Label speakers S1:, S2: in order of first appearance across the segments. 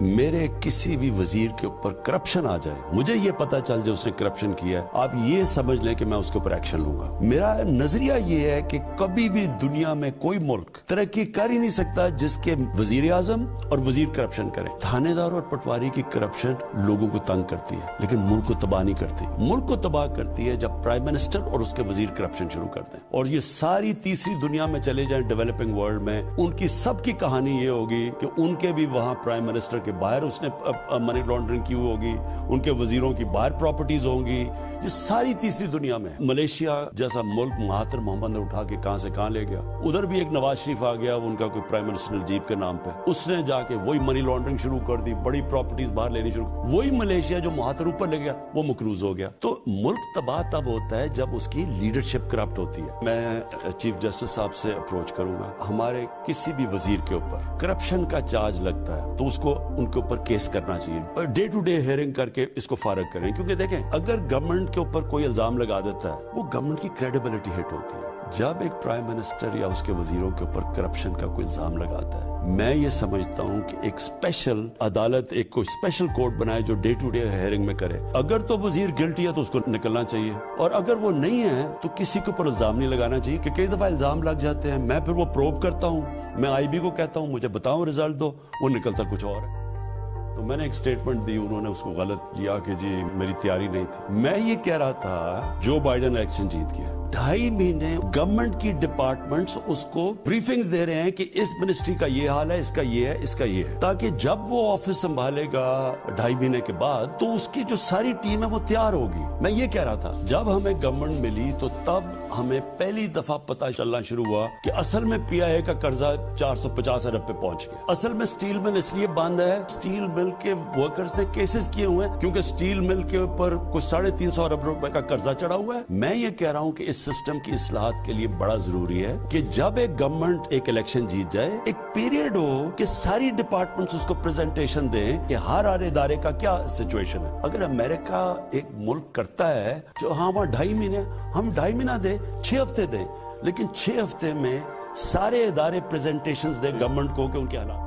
S1: मेरे किसी भी वजीर के ऊपर करप्शन आ जाए, मुझे ये पता चल जाए उसने करप्शन किया है, आप ये समझ लें कि मैं उसके ऊपर एक्शन लूंगा। मेरा नजरिया ये है कि कभी भी दुनिया में कोई मुल्क तरक्की कर ही नहीं सकता जिसके वजीर आजम और वजीर करप्शन करे। थानेदार और पटवारी की करप्शन लोगों को तंग करती है, लेकिन मुल्क को तबाह नहीं करती। मुल्क को तबाह करती है जब प्राइम मिनिस्टर और उसके वजीर करप्शन शुरू करते हैं। और ये सारी तीसरी दुनिया में चले जाएं, डेवलपिंग वर्ल्ड में, उनकी सबकी कहानी ये होगी कि उनके भी वहां प्राइम मिनिस्टर के बाहर उसने मनी लॉन्ड्रिंग की होगी, उनके वजीरों की बाहर प्रॉपर्टीज होंगी। ये सारी तीसरी दुनिया में। मलेशिया जैसा मुल्क महातिर मोहम्मद ने उठा के कहां से कहां ले गया। उधर भी एक नवाज शरीफ आ गया, उनका कोई प्राइम मिनिस्टर नजीब के नाम पे, उसने जाके वही मनी लॉन्ड्रिंग शुरू कर दी, बड़ी प्रॉपर्टीज बाहर लेनी शुरू। वही मलेशिया जो महातिर ऊपर ले गया वो मकरूज हो गया। तो मुल्क तबाह तब होता है जब उसकी लीडरशिप करप्ट होती है। मैं चीफ जस्टिस साहब से अप्रोच करूंगा, हमारे किसी भी वजीर के ऊपर करप्शन का चार्ज लगता है तो उसको उनके ऊपर केस करना चाहिए, डे टू डे हियरिंग करके इसको फारग करें। क्योंकि देखें, अगर गवर्नमेंट के ऊपर कोई इल्जाम लगा देता है वो गवर्नमेंट की क्रेडिबिलिटी हिट होती है। जब एक प्राइम मिनिस्टर या उसके वजीरों के ऊपर करप्शन का कोई इल्जाम लगाता है, मैं ये समझता हूं कि एक स्पेशल अदालत, एक कोई स्पेशल कोर्ट बनाए जो डे टू डे हियरिंग में करे। अगर तो वजीर गिल्टी है तो उसको निकलना चाहिए, और अगर वो नहीं है तो किसी के ऊपर इल्जाम नहीं लगाना चाहिए। कि कई दफा इल्जाम लग जाते हैं, मैं फिर वो प्रोब करता हूं, मैं आईबी को कहता हूं मुझे बताओ रिजल्ट दो, वो निकलता कुछ और है। तो मैंने एक स्टेटमेंट दी, उन्होंने उसको गलत लिया कि जी मेरी तैयारी नहीं थी। मैं ये कह रहा था जो बाइडेन इलेक्शन जीत गया, 2.5 महीने गवर्नमेंट की डिपार्टमेंट्स उसको ब्रीफिंग्स दे रहे हैं कि इस मिनिस्ट्री का ये हाल है, इसका ये है, इसका ये है, ताकि जब वो ऑफिस संभालेगा 2.5 महीने के बाद तो उसकी जो सारी टीम है वो तैयार होगी। मैं ये कह रहा था, जब हमें गवर्नमेंट मिली तो तब हमें पहली दफा पता चलना शुरू हुआ कि असल में पीआईए का कर्जा 450 अरब पे पहुंच गया। असल में स्टील मिल इसलिए बंद है, स्टील मिल के वर्कर्स ने केसेस किए हुए हैं क्योंकि स्टील मिल के ऊपर कुछ 350 अरब रुपए का कर्जा चढ़ा हुआ है। मैं ये कह रहा हूं कि इस सिस्टम की इस्लाहत के लिए बड़ा जरूरी है कि जब एक गवर्नमेंट एक इलेक्शन जीत जाए, एक पीरियड हो कि सारी डिपार्टमेंट्स उसको प्रेजेंटेशन दें कि हर इदारे का क्या सिचुएशन है। अगर अमेरिका एक मुल्क करता है जो हाँ वहां 2.5 महीने, हम 2.5 महीना दें, 6 हफ्ते दें, लेकिन 6 हफ्ते में सारे इदारे प्रेजेंटेशंस दें गवर्नमेंट को कि उनके हालात।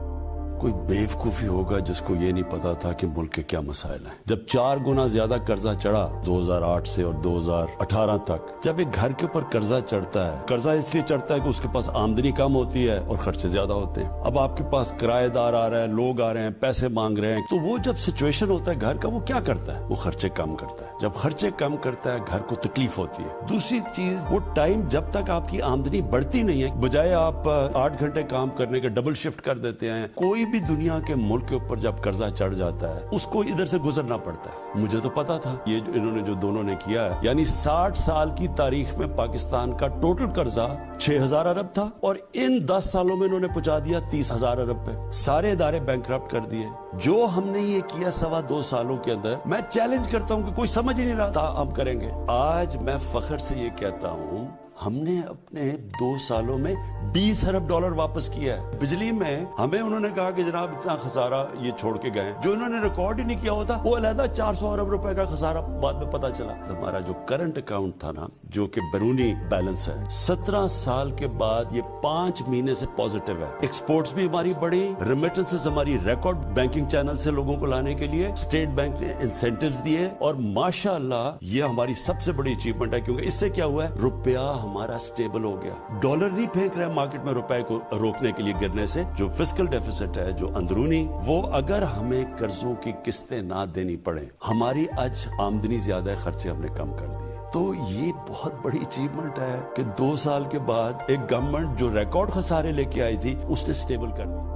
S1: कोई बेवकूफी होगा जिसको ये नहीं पता था कि मुल्क के क्या मसाइल हैं। जब 4 गुना ज्यादा कर्जा चढ़ा 2008 से और 2018 तक, जब एक घर के ऊपर कर्जा चढ़ता है, कर्जा इसलिए चढ़ता है कि उसके पास आमदनी कम होती है और खर्चे ज्यादा होते हैं। अब आपके पास किराएदार आ रहा है, लोग आ रहे हैं, पैसे मांग रहे हैं, तो वो जब सिचुएशन होता है घर का, वो क्या करता है? वो खर्चे कम करता है। जब खर्चे कम करता है घर को तकलीफ होती है। दूसरी चीज, वो टाइम जब तक आपकी आमदनी बढ़ती नहीं है, बजाय आप 8 घंटे काम करने के डबल शिफ्ट कर देते हैं। कोई भी दुनिया के मुल्क के ऊपर जब कर्जा चढ़ जाता है उसको इधर से गुजरना पड़ता है। मुझे तो पता था ये इन्होंने जो दोनों ने किया है, यानी 60 साल की तारीख में पाकिस्तान का टोटल कर्जा 6000 अरब था और इन 10 सालों में इन्होंने पहुंचा दिया 30,000 अरब पे। सारे इदारे बैंकरप्ट कर दिए। जो हमने ये किया 2.25 सालों के अंदर, मैं चैलेंज करता हूं कि कोई समझ ही नहीं रहा था हम करेंगे। आज मैं फख्र से ये कहता हूं, हमने अपने 2 सालों में 20 अरब डॉलर वापस किया है। बिजली में हमें उन्होंने कहा कि जनाब इतना खसारा ये छोड़ के गए, जो इन्होंने रिकॉर्ड ही नहीं किया होता वो अलहदा 400 अरब रुपए का खसारा बाद में पता चला। हमारा जो करंट अकाउंट था ना, जो कि बैरूनी बैलेंस है, 17 साल के बाद ये 5 महीने से पॉजिटिव है। एक्सपोर्ट्स भी हमारी बढ़ी, रेमिटेंसेस हमारी रिकॉर्ड बैंकिंग चैनल से लोगों को लाने के लिए स्टेट बैंक ने इंसेंटिव्स दिए, और माशाअल्लाह ये हमारी सबसे बड़ी अचीवमेंट है, क्योंकि इससे क्या हुआ है, रुपया हमारा स्टेबल हो गया। डॉलर नहीं फेंक रहे मार्केट में रुपए को रोकने के लिए गिरने से। जो फिस्कल डेफिसिट है, जो अंदरूनी, वो अगर हमें कर्जों की किस्तें ना देनी पड़े, हमारी आज आमदनी ज्यादा है, खर्चे हमने कम कर दिए। तो ये बहुत बड़ी अचीवमेंट है कि 2 साल के बाद एक गवर्नमेंट जो रिकॉर्ड खसारे लेके आई थी उसने स्टेबल कर दी।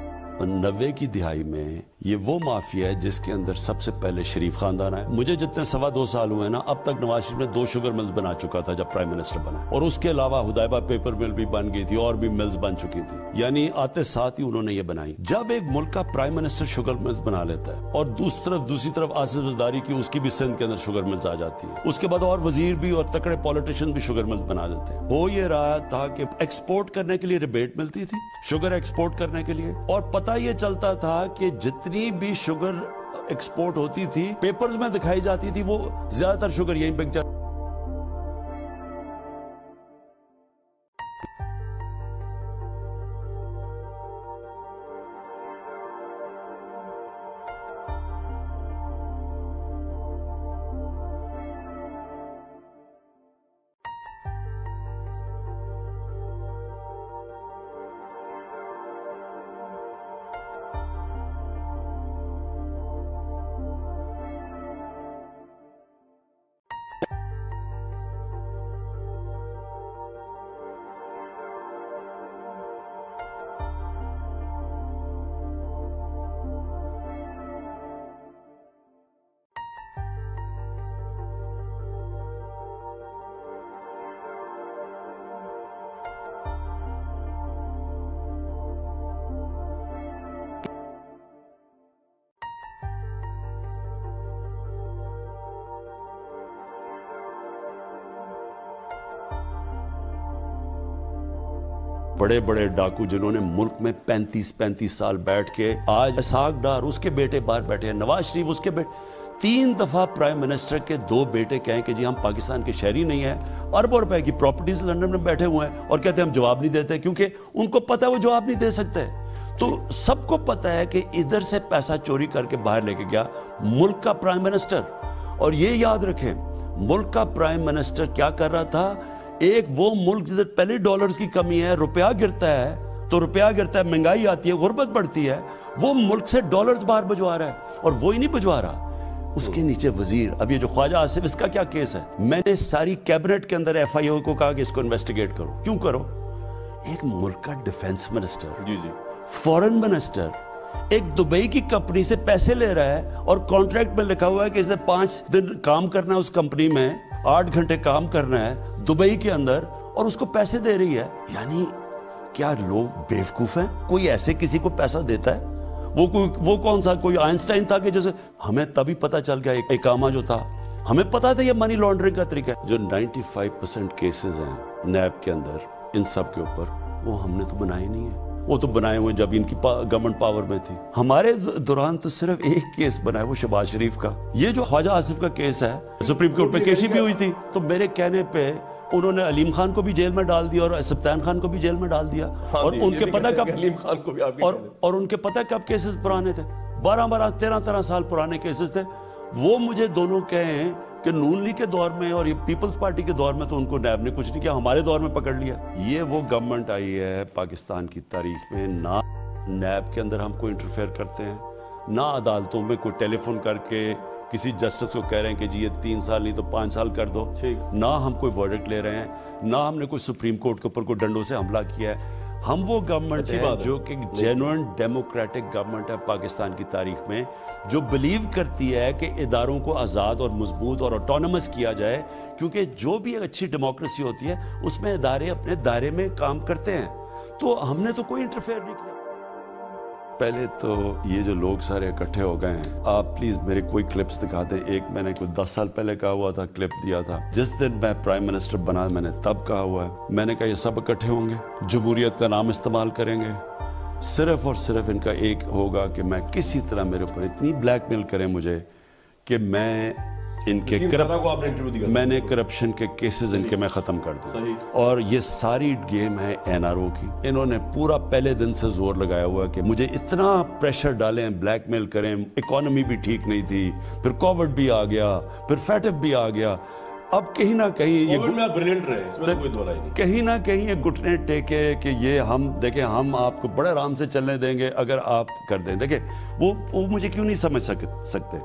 S1: 90 की दिहाई में ये वो माफिया है जिसके अंदर सबसे पहले शरीफ खानदान है। मुझे जितने 2.25 साल हुए ना, अब तक नवाज शरीफ ने 2 शुगर मिल्स बना चुका था जब प्राइम मिनिस्टर बना, और उसके अलावा हुदैबा पेपर मिल भी बन गई थी और भी मिल्स बन चुकी थी, यानी आते साथ ही उन्होंने ये बनाई। जब एक मुल्क का प्राइम मिनिस्टर शुगर मिल्स बना लेता है और दूसरी तरफ आसिफ जरदारी की उसकी भी सिंध के अंदर शुगर मिल्स आ जाती है, उसके बाद और वजीर भी और तकड़े पॉलिटिशियन भी शुगर मिल्स बना देते हैं। हो ये रहा था कि एक्सपोर्ट करने के लिए रिबेट मिलती थी, शुगर एक्सपोर्ट करने के लिए, और पता ये चलता था कि जितनी भी शुगर एक्सपोर्ट होती थी, पेपर्स में दिखाई जाती थी, वो ज्यादातर शुगर यहीं पे बड़े बड़े डाकू जिन्होंने मुल्क में 35 साल बैठ के, आज इसाक डार उसके बेटे बाहर बैठे हैं, नवाज शरीफ उसके बेटे, 3 दफा प्राइम मिनिस्टर के 2 बेटे कहें कि जी हम पाकिस्तान के शहरी नहीं हैं, अरबों रुपए की प्रॉपर्टीज लंदन में बैठे हुए हैं और कहते हैं हम जवाब नहीं देते, क्योंकि उनको पता है वो जवाब नहीं दे सकते। तो सबको पता है कि इधर से पैसा चोरी करके बाहर लेके गया मुल्क का प्राइम मिनिस्टर। और ये याद रखें, मुल्क का प्राइम मिनिस्टर क्या कर रहा था, एक वो मुल्क जिधर पहले डॉलर्स की कमी है, रुपया गिरता है, तो रुपया गिरता है, महंगाई आती है, गुर्बत बढ़ती है, वो मुल्क से डॉलर्स बाहर भिजवा रहा है, और वो ही नहीं भिजवा रहा, उसके नीचे वजीर। अब ये जो ख्वाजा आसिफ, इसका क्या केस है? मैंने सारी कैबिनेट के अंदर FIO को कहा कि इसको इन्वेस्टिगेट करो। क्यों करो? एक मुल्क का डिफेंस मिनिस्टर, जी जी, फॉरेन मिनिस्टर, एक दुबई की कंपनी से पैसे ले रहा है और कॉन्ट्रैक्ट में लिखा हुआ है कि इसने 5 दिन काम करना है उस कंपनी में, 8 घंटे काम करना है दुबई के अंदर, और उसको पैसे दे रही है। यानी क्या लोग बेवकूफ हैं? कोई ऐसे किसी को पैसा देता है? वो कौन सा कोई आइंस्टाइन था कि जैसे हमें तभी पता चल गया इकामा जो था, हमें पता था ये मनी लॉन्ड्रिंग का तरीका है। जो 95% केसेस हैं नैब के अंदर इन सब के ऊपर, वो हमने तो बनाए नहीं है, वो तो बनाए हुए जब इनकी गवर्नमेंट पावर में थी। हमारे दौरान तो सिर्फ एक केस बना है, वो शहबाज शरीफ का। ये जो ख्वाजा आसिफ का केस है, सुप्रीम कोर्ट में केसी भी हुई थी, तो मेरे कहने पे उन्होंने अलीम खान को भी जेल में डाल दिया और सप्तान खान को भी जेल में डाल दिया। हाँ, और उनके पता कब अलीम खान को भी और उनके पता कब केसेस पुराने थे, 12-13 साल पुराने केसेस थे। वो मुझे दोनों कहें कि नून लीग के दौर में और ये पीपल्स पार्टी के दौर में तो उनको नैब ने कुछ नहीं किया, हमारे दौर में पकड़ लिया। ये वो गवर्नमेंट आई है पाकिस्तान की तारीख में, ना नैब के अंदर हम कोई इंटरफेयर करते हैं, ना अदालतों में कोई टेलीफोन करके किसी जस्टिस को कह रहे हैं कि जी ये 3 साल नहीं तो 5 साल कर दो, ना हम कोई वर्डिक्ट ले रहे हैं, ना हमने कोई सुप्रीम कोर्ट के ऊपर कोई डंडों से हमला किया है। हम वो गवर्नमेंट है जो कि जेन्युइन डेमोक्रेटिक गवर्नमेंट है पाकिस्तान की तारीख में, जो बिलीव करती है कि इदारों को आज़ाद और मजबूत और ऑटोनमस किया जाए, क्योंकि जो भी अच्छी डेमोक्रेसी होती है उसमें इदारे अपने दायरे में काम करते हैं। तो हमने तो कोई इंटरफेयर नहीं किया। पहले तो ये जो लोग सारे इकट्ठे हो गए हैं, आप प्लीज मेरे कोई क्लिप्स दिखा दें। एक मैंने कोई 10 साल पहले कहा हुआ था, क्लिप दिया था, जिस दिन मैं प्राइम मिनिस्टर बना मैंने तब कहा हुआ है। मैंने कहा ये सब इकट्ठे होंगे, जमहूरियत का नाम इस्तेमाल करेंगे, सिर्फ और सिर्फ इनका एक होगा कि मैं किसी तरह मेरे ऊपर इतनी ब्लैकमेल करें मुझे कि मैं इनके मैंने करप्शन के केसेस इनके मैं ख़त्म कर दूं। और ये सारी गेम है NRO की। इन्होंने पूरा पहले दिन से जोर लगाया हुआ कि मुझे इतना प्रेशर डालें, ब्लैकमेल करें। इकोनॉमी भी ठीक नहीं थी, फिर कोविड भी आ गया, फिर फैटअप भी आ गया। अब कहीं ना कहीं ये ब्रिलियंट रहे, इसमें तो कोई दो राय नहीं। कहीं ना कहीं ये घुटने टेके कि ये हम देखें, हम आपको बड़े आराम से चलने देंगे अगर आप कर दें। देखें वो मुझे क्यों नहीं समझ सकते।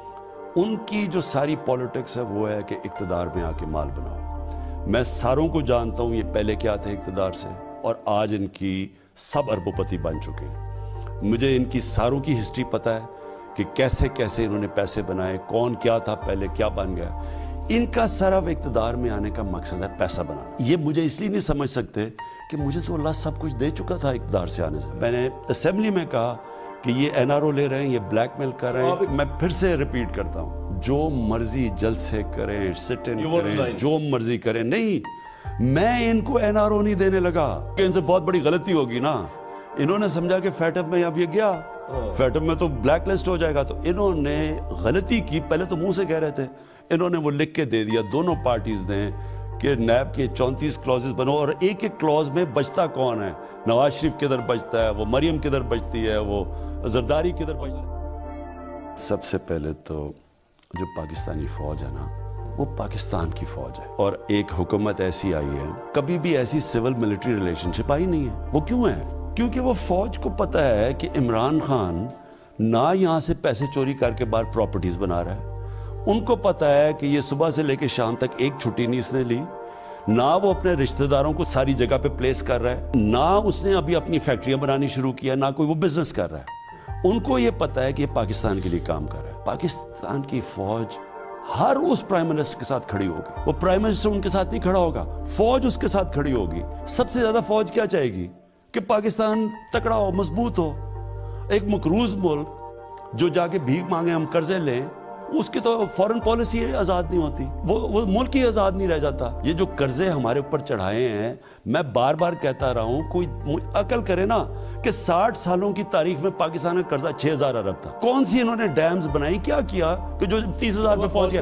S1: उनकी जो सारी पॉलिटिक्स है वो है कि इक़्तिदार में आके माल बनाओ। मैं सारों को जानता हूँ ये पहले क्या थे इक़्तिदार से, और आज इनकी सब अरबोपति बन चुके हैं। मुझे इनकी सारों की हिस्ट्री पता है कि कैसे कैसे इन्होंने पैसे बनाए, कौन क्या था पहले, क्या बन गया। इनका सिर्फ इक़्तिदार में आने का मकसद है पैसा बनाना। ये मुझे इसलिए नहीं समझ सकते कि मुझे तो अल्लाह सब कुछ दे चुका था इक़्तिदार से आने से। मैंने असेंबली में कहा कि ये NRO ले रहे हैं, ये ब्लैकमेल कर रहे हैं। मैं फिर से रिपीट करता हूँ, जो मर्जी जलसे करें, सिट इन करें, जो मर्जी करें, नहीं, मैं इनको NRO नहीं देने लगा। इनसे बहुत बड़ी गलती होगी ना। इन्होंने समझा कि फैटअप में अब ये गया, फैटअप में तो ब्लैक लिस्ट हो जाएगा, तो इन्होंने गलती की। पहले तो मुंह से कह रहे थे, इन्होंने वो लिख के दे दिया, दोनों पार्टीज ने, कि नैब के 34 क्लॉजेस बनो और एक एक क्लॉज में बचता कौन है। नवाज शरीफ किधर बचता है, वो मरियम किधर बचती है, वो जरदारी किधर बचता है। सबसे पहले तो जो पाकिस्तानी फौज है ना, वो पाकिस्तान की फौज है, और एक हुकूमत ऐसी आई है, कभी भी ऐसी सिविल मिलिट्री रिलेशनशिप आई नहीं है। वो क्यों है? क्योंकि वो फौज को पता है कि इमरान खान ना यहाँ से पैसे चोरी करके बाहर प्रॉपर्टीज बना रहा है। उनको पता है कि ये सुबह से लेकर शाम तक एक छुट्टी नहीं इसने ली, ना वो अपने रिश्तेदारों को सारी जगह पे प्लेस कर रहा है, ना उसने अभी अपनी फैक्ट्रियां बनानी शुरू किया, ना कोई वो बिजनेस कर रहा है। उनको ये पता है कि ये पाकिस्तान के लिए काम कर रहा है। पाकिस्तान की फौज हर उस प्राइम मिनिस्टर के साथ खड़ी होगी। वो प्राइम मिनिस्टर उनके साथ नहीं खड़ा होगा, फौज उसके साथ खड़ी होगी। सबसे ज्यादा फौज क्या चाहेगी? कि पाकिस्तान तकड़ा हो, मजबूत हो। एक मकरूज मुल्क जो जाके भीख मांगे, हम कर्जे लें, اس کی تو فورن پالیسی آزاد نہیں ہوتی, وہ ملک ہی آزاد نہیں رہ جاتا. یہ جو قرضے ہمارے اوپر چڑھائے ہیں, میں بار بار کہتا رہا ہوں, کوئی عقل کرے نا کہ 60 سالوں کی تاریخ میں پاکستان کا قرضہ 6000 ارب تھا. کون سی انہوں نے ڈیمز بنائی, کیا کیا کہ جو 30,000 میں پہنچ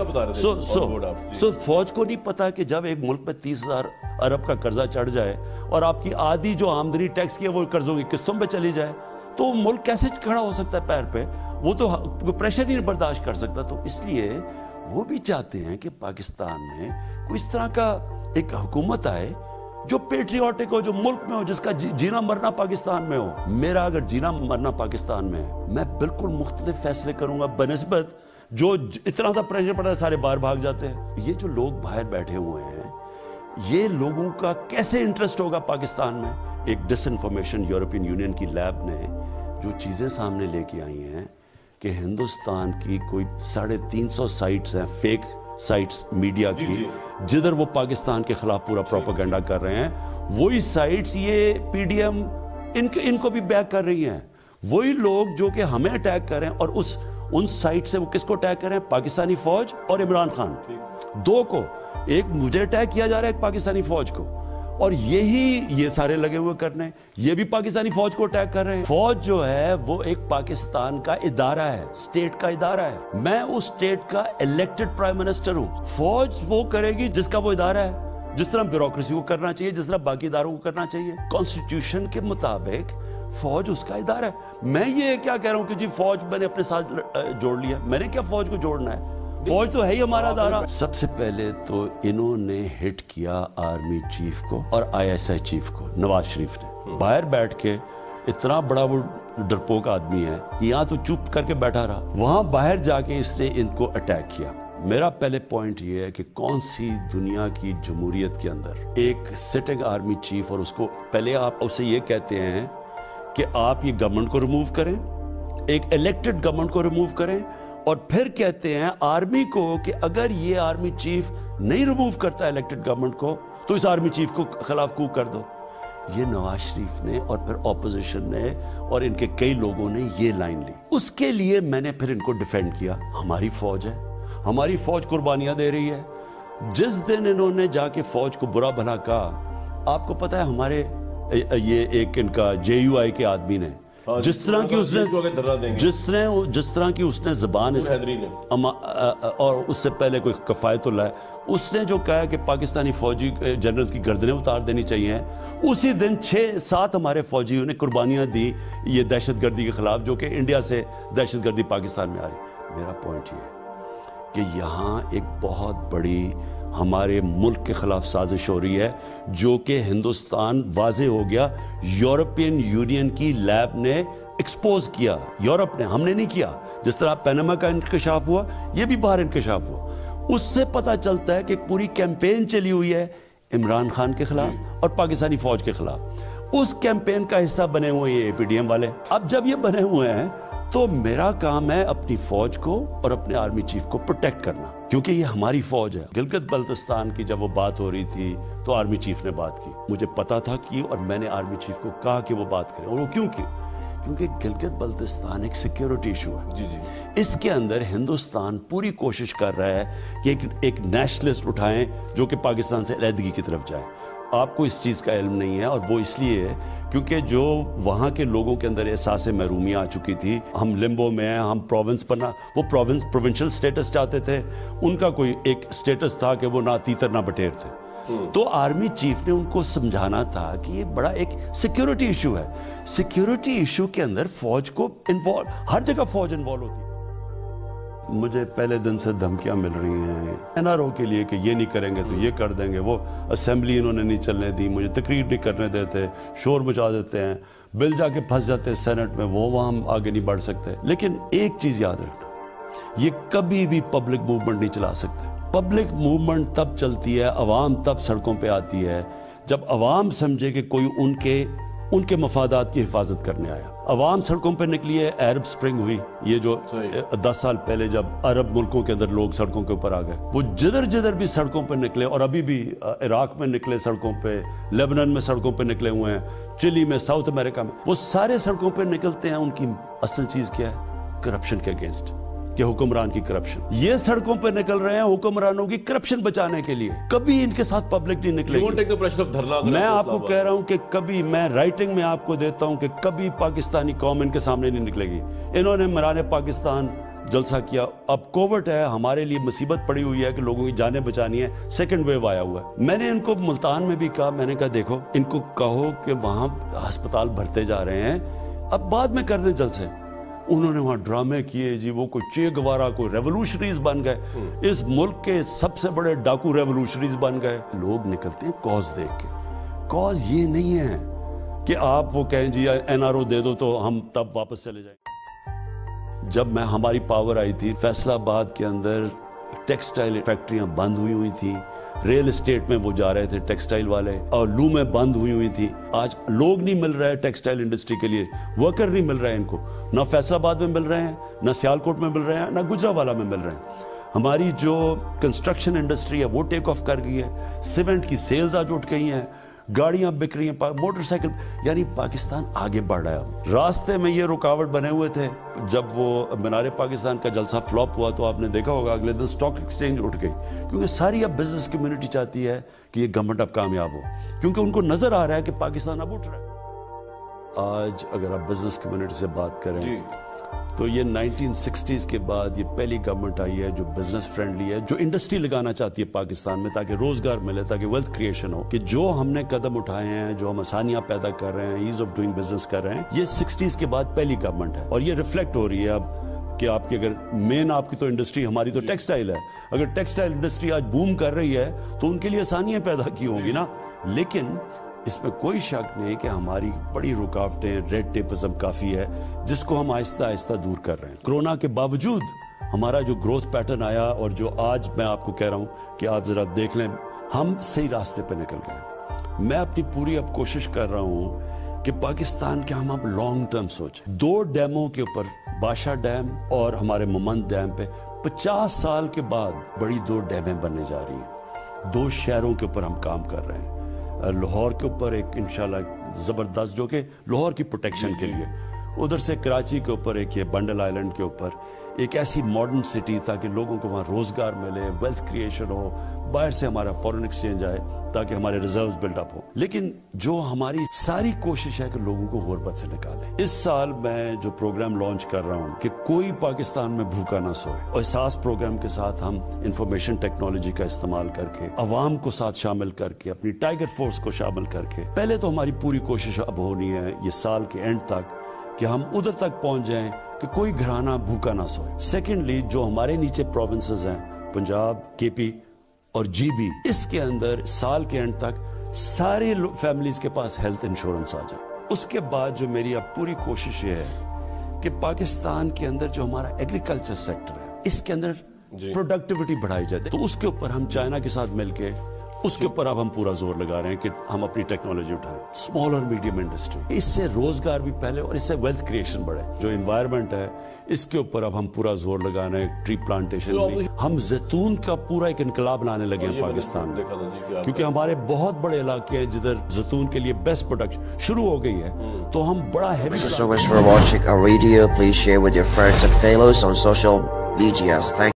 S1: گیا. سو فوج کو نہیں پتا کہ جب ایک ملک میں 30,000 ارب کا قرضہ چڑھ جائے اور آپ کی آدھی جو آمدنی ٹیکس کی ہے وہ قرضوں کی قسطوں پہ چلی جائے, تو ملک کیسے کھڑا ہو سکتا ہے پیر پہ؟ وہ تو پریشر نہیں برداشت کر سکتا. تو اس لیے وہ بھی چاہتے ہیں کہ پاکستان میں کوئی اس طرح کا ایک حکومت آئے جو پیٹریوٹک ہو, جو ملک میں ہو, جس کا جینا مرنا پاکستان میں ہو. میرا اگر جینا مرنا پاکستان میں ہے, میں بالکل مختلف فیصلے کروں گا بنسبت جو اتنا سا پریشر پڑا ہے سارے باہر بھاگ جاتے ہیں. یہ جو لوگ باہر بیٹھے ہوئے ہیں, یہ لوگوں کا کیسے انٹرسٹ ہوگا پاکستان میں؟ ایک ڈس انفارمیشن یورپین یونین کی لیب نے جو چیزیں سامنے لے کے آئی ہیں کہ ہندوستان کی کوئی 350 سائٹس ہیں, فیک سائٹس میڈیا کی, جدھر وہ پاکستان کے خلاف پورا پروپیگنڈا کر رہے ہیں. وہی سائٹس یہ پی ڈی ایم ان کو بھی بیک کر رہی ہیں. وہی لوگ جو کہ ہمیں اٹیک کر رہے ہیں, اور ان سائٹ سے وہ کس کو اٹیک کر رہے ہیں؟ پاکستانی فوج اور عمران خان, دو کو. ایک مجھے اٹیک کیا جا رہا ہے, ایک پاکستانی فوج کو, اور یہ سارے لگے ہوئے کرنے, یہ بھی پاکستانی فوج کو اٹیک کر رہے ہیں. فوج جو ہے وہ ایک پاکستان کا ادارہ ہے, اسٹیٹ کا ادارہ ہے. میں اس اسٹیٹ کا الیکٹڈ پرائم منسٹر ہوں. فوج وہ کرے گی جس کا وہ ادارہ ہے, جس طرح بیوروکریسی کو کرنا چاہیے, جس طرح باقی اداروں کو کرنا چاہیے. کانسٹیٹیوشن کے مطابق فوج اس کا ادارہ ہے. میں یہ کیا کہہ رہا ہوں کہ جی فوج میں نے اپنے ساتھ جوڑ لیا, میں نے کیا فوج کو جوڑنا ہے؟ فوج تو ہے ہی ہمارا ادارہ. سب سے پہلے تو انہوں نے ہٹ کیا آرمی چیف کو اور آئی ایس آئی چیف کو. نواز شریف نے باہر بیٹھ کے, اتنا بڑا وہ ڈرپوک آدمی ہے, یہاں تو چپ کر کے بیٹھا رہا, وہاں باہر جا کے اس نے ان کو اٹیک کیا. میرا پہلے پوائنٹ یہ ہے کہ کون سی دنیا کی جمہوریت کے اندر ایک سٹنگ آرمی چیف, اور اس کو پہلے آپ اسے یہ کہتے ہیں کہ آپ یہ گورنمنٹ کو ریموو کریں, ایک الیکٹڈ گورنمنٹ کو ریموو کریں, اور پھر کہتے ہیں آرمی کو کہ اگر یہ آرمی چیف نہیں ریموو کرتا الیکٹڈ گورنمنٹ کو تو اس آرمی چیف کو خلاف کو کر دو. یہ نواز شریف نے اور پھر اپوزیشن نے اور ان کے کئی لوگوں نے یہ لائن لی. اس کے لیے میں نے پھر ان کو ڈیفینڈ کیا. ہماری فوج ہے, ہماری فوج قربانیاں دے رہی ہے. جس دن انہوں نے جا کے فوج کو برا بھلا کہا, آپ کو پتا ہے ہمارے یہ ایک ان کا جے یو آئی کے آدمی نے جس طرح کی اس نے زبان, اور اس سے پہلے کوئی کفایت اللہ ہے, اس نے جو کہا کہ پاکستانی فوجی جنرل کی گردنیں اتار دینی چاہیے, اسی دن 6-7 ہمارے فوجیوں نے قربانیاں دی یہ دہشت گردی کے خلاف, جو کہ انڈیا سے دہشت گردی پاکستان میں آ رہی. میرا پوائنٹ یہ ہے کہ یہاں ایک بہت بڑی ہمارے ملک کے خلاف سازش ہو رہی ہے, جو کہ ہندوستان واضح ہو گیا. یورپین یونین کی لیب نے ایکسپوز کیا, یورپ نے, ہم نے نہیں کیا. جس طرح پیناما کا انکشاف ہوا, یہ بھی باہر انکشاف ہوا. اس سے پتہ چلتا ہے کہ پوری کیمپین چلی ہوئی ہے عمران خان کے خلاف اور پاکستانی فوج کے خلاف. اس کیمپین کا حصہ بنے ہوئے یہ اے پی ڈی ایم والے. اب جب یہ بنے ہوئے ہیں تو میرا کام ہے اپنی فوج کو اور اپنے آرمی چیف کو پروٹیکٹ کرنا, کیونکہ یہ ہماری فوج ہے. گلگت بلتستان کی جب وہ بات ہو رہی تھی تو آرمی چیف نے بات کی, مجھے پتا تھا کہ, اور میں نے آرمی چیف کو کہا کہ وہ بات کریں. اور وہ کیوں کی؟ کیونکہ گلگت بلتستان ایک سیکیورٹی ایشو ہے. اس کے اندر ہندوستان پوری کوشش کر رہا ہے کہ ایک نیشنلسٹ اٹھائیں جو کہ پاکستان سے علیحدگی کی طرف جائے. آپ کو اس چیز کا علم نہیں ہے, اور وہ اس لیے ہے کیونکہ جو وہاں کے لوگوں کے اندر احساس محرومی آ چکی تھی. ہم لمبو میں ہیں, ہم پروونس پر نہ, وہ پروونشل سٹیٹس چاہتے تھے, ان کا کوئی ایک سٹیٹس تھا کہ وہ نہ تیتر نہ بٹیر تھے. تو آرمی چیف نے ان کو سمجھانا تھا کہ یہ بڑا ایک سیکیورٹی ایشو ہے. سیکیورٹی ایشو کے اندر فوج کو انوالو, ہر جگہ فوج انوالو ہوتی ہے. مجھے پہلے دن سے دھمکیاں مل رہی ہیں این آر او کے لیے کہ یہ نہیں کریں گے تو یہ کر دیں گے. وہ اسمبلی انہوں نے نہیں چلنے دی, مجھے تقریر نہیں کرنے دیتے, شور مچا دیتے ہیں, بل جا کے پھنس جاتے ہیں سینٹ میں, وہ وہاں ہم آگے نہیں بڑھ سکتے. لیکن ایک چیز یاد رکھنا, یہ کبھی بھی پبلک موومنٹ نہیں چلا سکتے. پبلک موومنٹ تب چلتی ہے, عوام تب سڑکوں پہ آتی ہے جب عوام سمجھے کہ کوئی ان کے مفادات کی حفاظت کرنے آیا. عوام سڑکوں پہ نکلی ہے, عرب سپرنگ ہوئی, یہ جو 10 سال پہلے جب عرب ملکوں کے اندر لوگ سڑکوں کے اوپر آ گئے, وہ جدھر بھی سڑکوں پہ نکلے, اور ابھی بھی عراق میں نکلے سڑکوں پہ, لیبنان میں سڑکوں پہ نکلے ہوئے ہیں, چلی میں, ساؤتھ امریکہ میں, وہ سارے سڑکوں پہ نکلتے ہیں. ان کی اصل چیز کیا ہے؟ کرپشن کے اگینسٹ. कि हुक्मरान की करप्शन, ये सड़कों पे निकल रहे हैं हुक्मरानों की करप्शन बचाने के लिए, कभी इनके साथ पब्लिक नहीं निकलेगी। मैं आपको कह रहा हूं कि कभी, मैं राइटिंग में आपको देता हूं कि कभी पाकिस्तानी कौम इनके सामने नहीं निकलेगी। इन्होंने मराने पाकिस्तान जलसा किया, अब कोविड है, हमारे लिए मुसीबत पड़ी हुई है कि लोगों की जानें बचानी है, सेकंड वेव आया हुआ है। मैंने इनको मुल्तान में भी कहा, मैंने कहा देखो इनको कहो कि वहां अस्पताल भरते जा रहे हैं, अब बाद में कर दें जलसे। उन्होंने वहां ड्रामे किए जी, वो कोई चे गवारा, कोई रेवोल्यूशनरीज बन गए, इस मुल्क के सबसे बड़े डाकू रेवोल्यूशनरीज बन गए। लोग निकलते हैं कॉज देख के, कॉज ये नहीं है कि आप वो कहें जी एनआरओ दे दो तो हम तब वापस चले जाएं। जब मैं हमारी पावर आई थी, फैसलाबाद के अंदर टेक्सटाइल फैक्ट्रियां बंद हुई थी, रियल एस्टेट में वो जा रहे थे टेक्सटाइल वाले, और लू में बंद हुई थी। आज लोग नहीं मिल रहे हैं टेक्सटाइल इंडस्ट्री के लिए, वर्कर नहीं मिल रहे हैं इनको, ना फैसलाबाद में मिल रहे हैं, ना सियालकोट में मिल रहे हैं, ना गुजरावाला में मिल रहे हैं। हमारी जो कंस्ट्रक्शन इंडस्ट्री है वो टेक ऑफ कर गई है, सीमेंट की सेल्स आज उठ गई हैं, गाड़ियां बिक रही हैं, मोटरसाइकिल, यानी पाकिस्तान आगे बढ़ रहा है। रास्ते में ये रुकावट बने हुए थे, जब वो मीनार पाकिस्तान का जलसा फ्लॉप हुआ तो आपने देखा होगा अगले दिन स्टॉक एक्सचेंज उठ गई, क्योंकि सारी अब बिजनेस कम्युनिटी चाहती है कि ये गवर्नमेंट अब कामयाब हो, क्योंकि उनको नजर आ रहा है कि पाकिस्तान अब उठ रहा है। आज अगर आप बिजनेस कम्युनिटी से बात करें तो ये 1960s के बाद ये पहली गवर्नमेंट आई है जो बिजनेस फ्रेंडली है, जो इंडस्ट्री लगाना चाहती है पाकिस्तान में, ताकि रोजगार मिले, ताकि वेल्थ क्रिएशन हो। कि जो हमने कदम उठाए हैं, जो हम आसानियां पैदा कर रहे हैं, ईज ऑफ डूइंग बिजनेस कर रहे हैं, ये 60s के बाद पहली गवर्नमेंट है, और ये रिफ्लेक्ट हो रही है अब कि आपकी अगर मेन आपकी तो इंडस्ट्री, हमारी तो टेक्सटाइल है, अगर टेक्सटाइल इंडस्ट्री आज बूम कर रही है तो उनके लिए आसानियां पैदा की होंगी ना। लेकिन इसमें कोई शक नहीं कि हमारी बड़ी रुकावटें, रेड टेपिज्म काफी है, जिसको हम आहिस्ता आहिस्ता दूर कर रहे हैं। कोरोना के बावजूद हमारा जो ग्रोथ पैटर्न आया, और जो आज मैं आपको कह रहा हूं कि आप जरा देख लें, हम सही रास्ते पे निकल गए। मैं अपनी पूरी अब कोशिश कर रहा हूं कि पाकिस्तान के हम अब लॉन्ग टर्म सोचें। 2 डैमों के ऊपर, बादशाह डैम और हमारे ममंद डैम पे 50 साल के बाद बड़ी 2 डैमें बनने जा रही हैं। 2 शहरों के ऊपर हम काम कर रहे हैं। लाहौर के ऊपर एक इंशाल्लाह जबरदस्त, जो कि लाहौर की प्रोटेक्शन के लिए, उधर से कराची के ऊपर एक, ये बंडल आइलैंड के ऊपर एक ऐसी मॉडर्न सिटी, ताकि लोगों को वहाँ रोजगार मिले, वेल्थ क्रिएशन हो, बाहर से हमारा फॉरेन एक्सचेंज आए, ताकि हमारे रिजर्व्स बिल्डअप हो। लेकिन जो हमारी सारी कोशिश है कि लोगों को गुर्बत से निकालें। इस साल मैं जो प्रोग्राम लॉन्च कर रहा हूँ कि कोई पाकिस्तान में भूखा ना सोए, और एहसास प्रोग्राम के साथ हम इंफॉर्मेशन टेक्नोलॉजी का इस्तेमाल करके, अवाम को साथ शामिल करके, अपनी टाइगर फोर्स को शामिल करके, पहले तो हमारी पूरी कोशिश अब होनी है ये साल के एंड तक कि हम उधर तक पहुंच जाएं कि कोई घराना भूखा ना सोए। सेकेंडली, जो हमारे नीचे प्रोविंसेस हैं, पंजाब, केपी और जीबी, इसके अंदर साल के एंड तक सारे फैमिलीज के पास हेल्थ इंश्योरेंस आ जाए। उसके बाद जो मेरी अब पूरी कोशिश ये है कि पाकिस्तान के अंदर जो हमारा एग्रीकल्चर सेक्टर है, इसके अंदर प्रोडक्टिविटी बढ़ाई जाए। तो उसके ऊपर हम चाइना के साथ मिलके, उसके ऊपर अब हम पूरा जोर लगा रहे हैं कि हम अपनी टेक्नोलॉजी उठाएं। स्मॉल और मीडियम इंडस्ट्री, इससे रोजगार भी पहले और इससे वेल्थ क्रिएशन बढ़े। जो एनवायरनमेंट है, इसके ऊपर अब हम पूरा जोर लगा रहे हैं। ट्री प्लांटेशन में हम जैतून का पूरा एक इनकलाब लाने लगे हैं पाकिस्तान में, क्योंकि हमारे बहुत बड़े इलाके हैं जिधर जैतून के लिए बेस्ट प्रोडक्शन शुरू हो गई है, तो हम बड़ा heavy.
S2: Thank you so much for watching our video. Please share with your friends and fellows on social medias. Thank